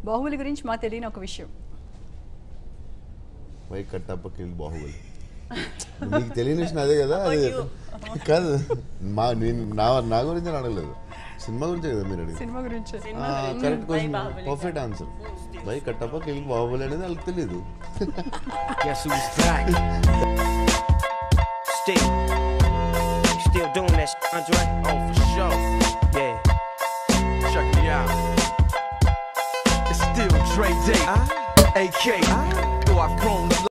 బాహుబలి గురించి మాకు తెలియని ఒక విషయం. Why Kattappa kill Baahubali. నీకు తెలియని విషయం అదే కదా. అది కాదు నా గురించి అడగలేదు, సినిమా గురించే కదా మీరు అడిగి. సినిమా గురించి correct question, perfect answer. Why Kattappa kill Baahubali అనేది వాళ్ళకి తెలియదు. Still doing that shit, Andre? Oh, for sure. Yeah. Check me out. It's still Dre Day, AK. Though I've grown